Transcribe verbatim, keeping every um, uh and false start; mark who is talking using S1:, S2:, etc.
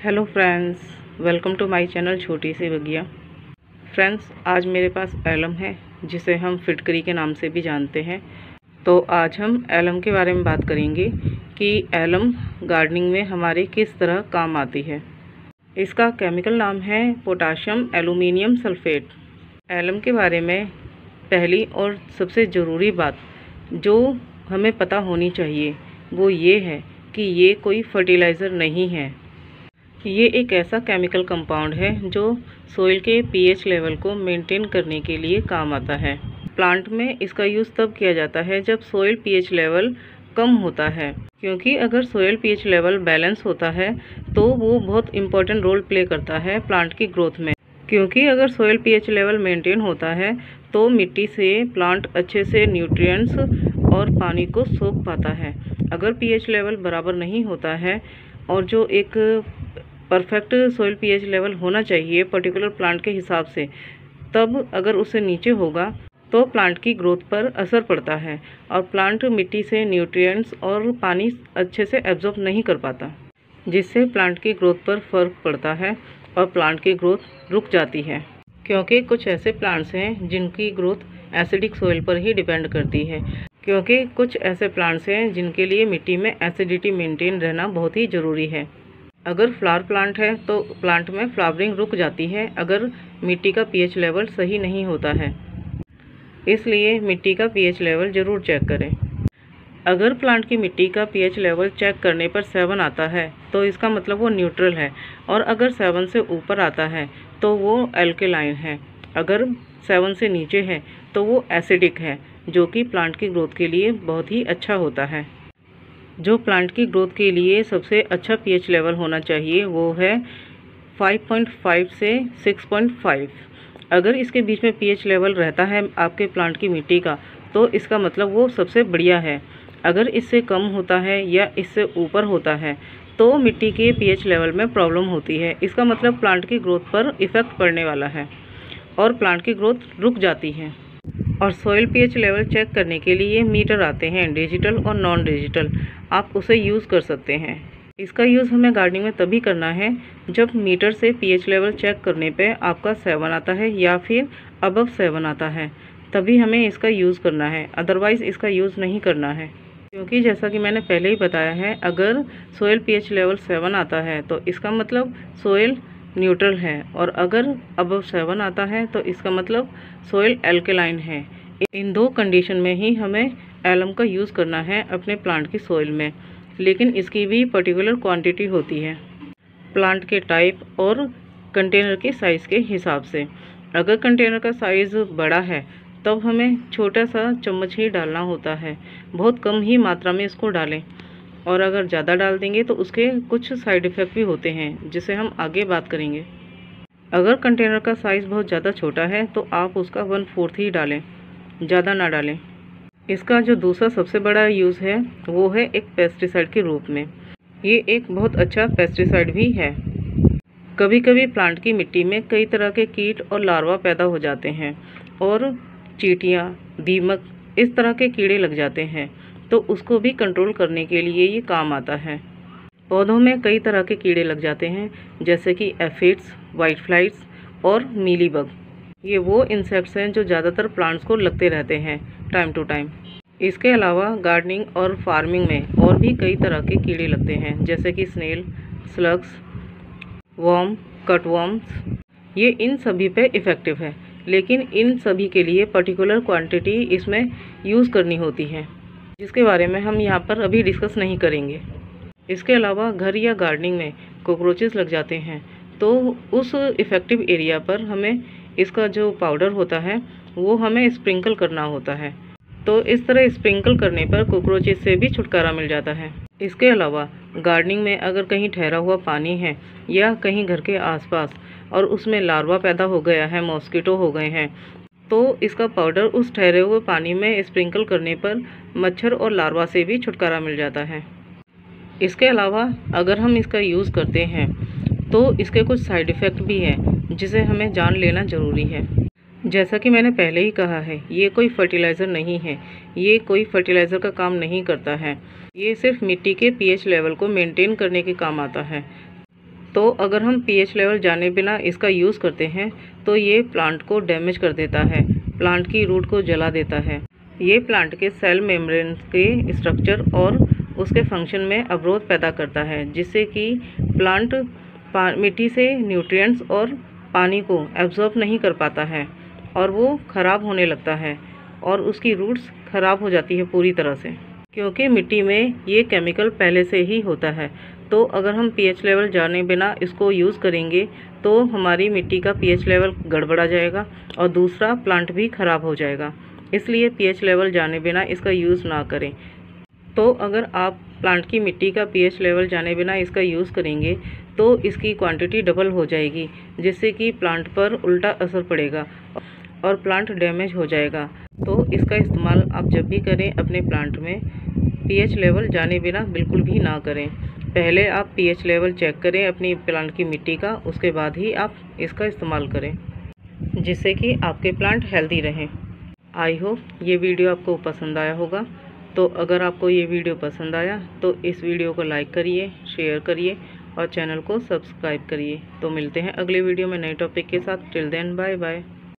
S1: Hello friends, welcome to my channel छोटी सी बगिया। फ्रेंड्स, आज मेरे पास एलम है जिसे हम फिटकरी के नाम से भी जानते हैं। तो आज हम एलम के बारे में बात करेंगे कि एलम गार्डनिंग में हमारे किस तरह काम आती है। इसका केमिकल नाम है पोटाशियम एल्यूमिनियम सल्फेट। एलम के बारे में पहली और सबसे ज़रूरी बात जो हमें पता होनी चाहिए वो ये है कि ये कोई फर्टिलाइज़र नहीं है। ये एक ऐसा केमिकल कंपाउंड है जो सोइल के पीएच लेवल को मेंटेन करने के लिए काम आता है। प्लांट में इसका यूज़ तब किया जाता है जब सोइल पीएच लेवल कम होता है, क्योंकि अगर सोइल पीएच लेवल बैलेंस होता है तो वो बहुत इम्पोर्टेंट रोल प्ले करता है प्लांट की ग्रोथ में। क्योंकि अगर सोइल पीएच लेवल मेंटेन होता है तो मिट्टी से प्लांट अच्छे से न्यूट्रिएंट्स और पानी को सोख पाता है। अगर पीएच लेवल बराबर नहीं होता है और जो एक परफेक्ट सोइल पीएच लेवल होना चाहिए पर्टिकुलर प्लांट के हिसाब से, तब अगर उससे नीचे होगा तो प्लांट की ग्रोथ पर असर पड़ता है और प्लांट मिट्टी से न्यूट्रिएंट्स और पानी अच्छे से एब्जॉर्ब नहीं कर पाता, जिससे प्लांट की ग्रोथ पर फर्क पड़ता है और प्लांट की ग्रोथ रुक जाती है। क्योंकि कुछ ऐसे प्लांट्स हैं जिनकी ग्रोथ एसिडिक सोइल पर ही डिपेंड करती है क्योंकि कुछ ऐसे प्लांट्स हैं जिनके लिए मिट्टी में एसिडिटी मेंटेन रहना बहुत ही ज़रूरी है। अगर फ्लावर प्लांट है तो प्लांट में फ्लावरिंग रुक जाती है अगर मिट्टी का पीएच लेवल सही नहीं होता है। इसलिए मिट्टी का पीएच लेवल ज़रूर चेक करें। अगर प्लांट की मिट्टी का पीएच लेवल चेक करने पर सेवन आता है तो इसका मतलब वो न्यूट्रल है, और अगर सेवन से ऊपर आता है तो वो एल्केलाइन है। अगर सेवन से नीचे है तो वो एसिडिक है, जो कि प्लांट की ग्रोथ के लिए बहुत ही अच्छा होता है। जो प्लांट की ग्रोथ के लिए सबसे अच्छा पीएच लेवल होना चाहिए वो है फाइव पॉइंट फाइव से सिक्स पॉइंट फाइव। अगर इसके बीच में पीएच लेवल रहता है आपके प्लांट की मिट्टी का तो इसका मतलब वो सबसे बढ़िया है। अगर इससे कम होता है या इससे ऊपर होता है तो मिट्टी के पीएच लेवल में प्रॉब्लम होती है। इसका मतलब प्लांट की ग्रोथ पर इफ़ेक्ट पड़ने वाला है और प्लांट की ग्रोथ रुक जाती है। और सॉइल पीएच लेवल चेक करने के लिए मीटर आते हैं, डिजिटल और नॉन डिजिटल। आप उसे यूज़ कर सकते हैं। इसका यूज़ हमें गार्डनिंग में तभी करना है जब मीटर से पीएच लेवल चेक करने पे आपका सेवन आता है या फिर अबव सेवन आता है, तभी हमें इसका यूज़ करना है। अदरवाइज़ इसका यूज़ नहीं करना है, क्योंकि जैसा कि मैंने पहले ही बताया है, अगर सोइल पीएच लेवल सेवन आता है तो इसका मतलब सोइल न्यूट्रल है, और अगर अबव सेवन आता है तो इसका मतलब सोइल एल्केलाइन है। इन दो कंडीशन में ही हमें एलम का यूज़ करना है अपने प्लांट की सोइल में, लेकिन इसकी भी पर्टिकुलर क्वांटिटी होती है प्लांट के टाइप और कंटेनर के साइज़ के हिसाब से। अगर कंटेनर का साइज़ बड़ा है तब हमें छोटा सा चम्मच ही डालना होता है, बहुत कम ही मात्रा में इसको डालें, और अगर ज़्यादा डाल देंगे तो उसके कुछ साइड इफ़ेक्ट भी होते हैं जिसे हम आगे बात करेंगे। अगर कंटेनर का साइज़ बहुत ज़्यादा छोटा है तो आप उसका वन फोर्थ ही डालें, ज़्यादा ना डालें। इसका जो दूसरा सबसे बड़ा यूज़ है वो है एक पेस्टिसाइड के रूप में। ये एक बहुत अच्छा पेस्टिसाइड भी है। कभी कभी प्लांट की मिट्टी में कई तरह के कीट और लार्वा पैदा हो जाते हैं और चींटियाँ, दीमक, इस तरह के कीड़े लग जाते हैं, तो उसको भी कंट्रोल करने के लिए ये काम आता है। पौधों में कई तरह के कीड़े लग जाते हैं जैसे कि एफिड्स, वाइट फ्लाइज और मीलीबग। ये वो इंसेक्ट्स हैं जो ज़्यादातर प्लांट्स को लगते रहते हैं टाइम टू टाइम। इसके अलावा गार्डनिंग और फार्मिंग में और भी कई तरह के कीड़े लगते हैं जैसे कि स्नेल, स्लग्स, वर्म, कटवर्म्स। ये इन सभी पे इफ़ेक्टिव है, लेकिन इन सभी के लिए पर्टिकुलर क्वांटिटी इसमें यूज़ करनी होती है, जिसके बारे में हम यहाँ पर अभी डिस्कस नहीं करेंगे। इसके अलावा घर या गार्डनिंग में कॉकरोचेस लग जाते हैं तो उस इफ़ेक्टिव एरिया पर हमें इसका जो पाउडर होता है वो हमें स्प्रिंकल करना होता है। तो इस तरह स्प्रिंकल करने पर कॉकरोचेस से भी छुटकारा मिल जाता है। इसके अलावा गार्डनिंग में अगर कहीं ठहरा हुआ पानी है या कहीं घर के आसपास और उसमें लार्वा पैदा हो गया है, मॉस्किटो हो गए हैं, तो इसका पाउडर उस ठहरे हुए पानी में स्प्रिंकल करने पर मच्छर और लार्वा से भी छुटकारा मिल जाता है। इसके अलावा अगर हम इसका यूज़ करते हैं तो इसके कुछ साइड इफ़ेक्ट भी हैं जिसे हमें जान लेना ज़रूरी है। जैसा कि मैंने पहले ही कहा है, ये कोई फर्टिलाइज़र नहीं है, ये कोई फर्टिलाइज़र का काम नहीं करता है। ये सिर्फ मिट्टी के पीएच लेवल को मेंटेन करने के काम आता है। तो अगर हम पीएच लेवल जाने बिना इसका यूज़ करते हैं तो ये प्लांट को डैमेज कर देता है, प्लांट की रूट को जला देता है। ये प्लांट के सेल मेम्ब्रेन के स्ट्रक्चर और उसके फंक्शन में अवरोध पैदा करता है, जिससे कि प्लांट मिट्टी से न्यूट्रिएंट्स और पानी को एब्जॉर्ब नहीं कर पाता है और वो ख़राब होने लगता है और उसकी रूट्स ख़राब हो जाती है पूरी तरह से, क्योंकि मिट्टी में ये केमिकल पहले से ही होता है। तो अगर हम पीएच लेवल जाने बिना इसको यूज़ करेंगे तो हमारी मिट्टी का पीएच लेवल गड़बड़ा जाएगा और दूसरा प्लांट भी ख़राब हो जाएगा। इसलिए पीएच लेवल जाने बिना इसका यूज़ ना करें। तो अगर आप प्लांट की मिट्टी का पीएच लेवल जाने बिना इसका यूज़ करेंगे तो इसकी क्वांटिटी डबल हो जाएगी, जिससे कि प्लांट पर उल्टा असर पड़ेगा और प्लांट डैमेज हो जाएगा। तो इसका इस्तेमाल आप जब भी करें अपने प्लांट में पीएच लेवल जाने बिना बिल्कुल भी ना करें। पहले आप पीएच लेवल चेक करें अपनी प्लांट की मिट्टी का, उसके बाद ही आप इसका इस्तेमाल करें, जिससे कि आपके प्लांट हेल्दी रहें। आई होप ये वीडियो आपको पसंद आया होगा। तो अगर आपको ये वीडियो पसंद आया तो इस वीडियो को लाइक करिए, शेयर करिए और चैनल को सब्सक्राइब करिए। तो मिलते हैं अगले वीडियो में नए टॉपिक के साथ। Till then bye bye.